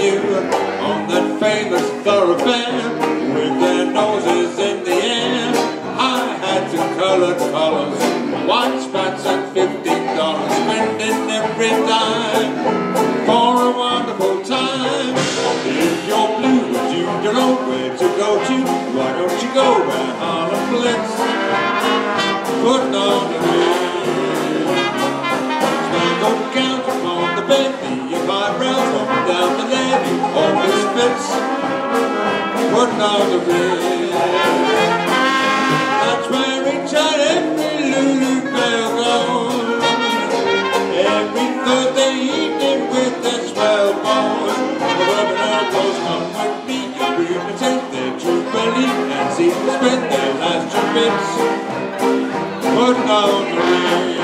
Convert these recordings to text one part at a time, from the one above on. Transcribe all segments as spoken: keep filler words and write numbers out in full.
you on that famous thoroughfare with their noses in the air, high hats and colored collars, white spats and fifteen dollars, spending every dime for a wonderful time. If you're blue and you don't know where to go to, why don't you go where Harlem Blitz putting on the ring? Spangled gowns upon the bevy, your eyebrows up down the levee, all misfits putting on the ring. That's where each and every Lulu Bell goes, every Thursday evening with their swell boys. The urban elbows come with me and pretend they're true belief and see them spend their last two bits putting on the ring.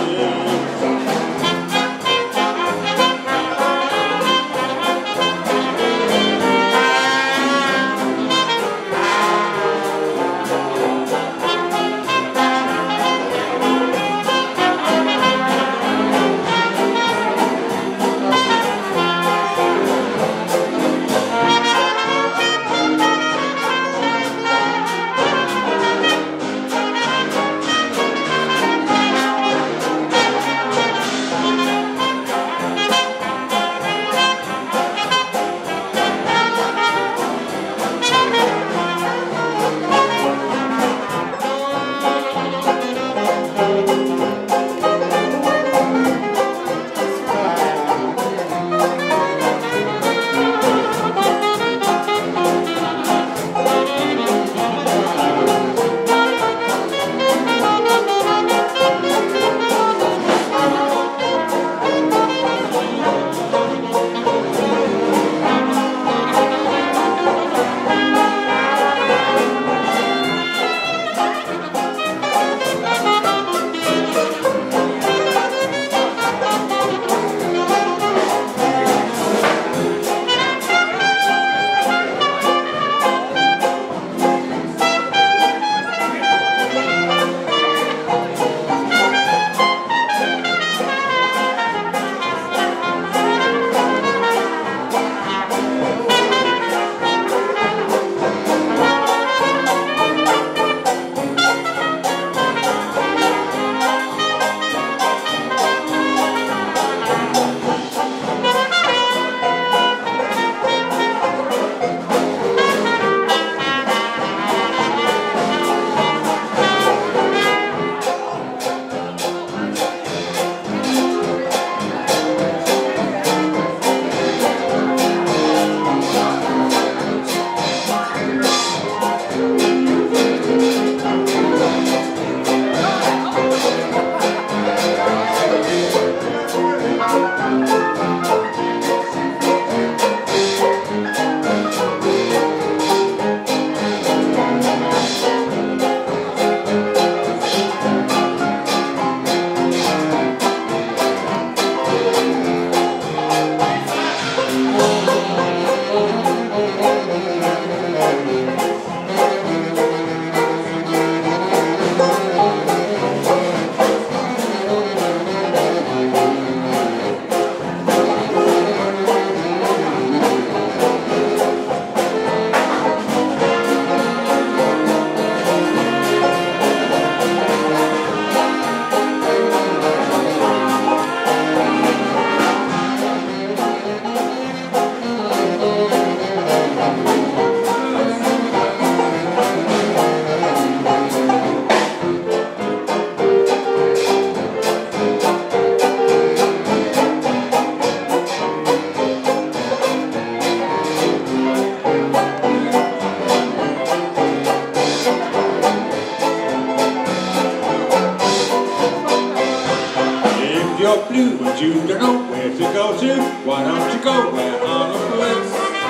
You're blue and you don't know where to go to, why don't you go where Harlem Blitz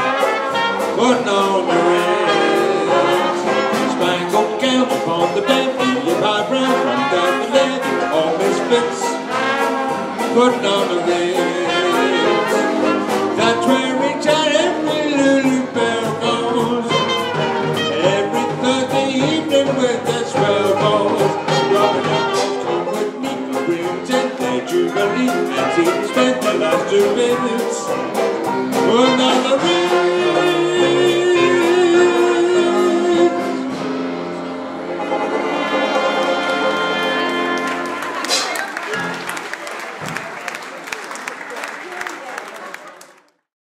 putting on the ring? Spangled gowns upon the bevy, your eyebrows run down the levee, all misfits putting on the ring. That's where each and every Lulu Bell goes, every Thursday evening with their swell boys. Rubbing elbows, come with me for real ten. Jubilee and see them spend the last two minutes Putting on the